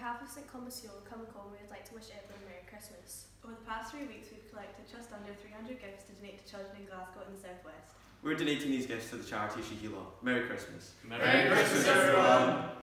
behalf of St Commissioner Cumacon, we would like to wish everyone a Merry Christmas. Over the past 3 weeks, we've collected just under 300 gifts to donate to children in Glasgow and the South West. We're donating these gifts to the charity Shahila. Merry Christmas. Merry Christmas, everyone!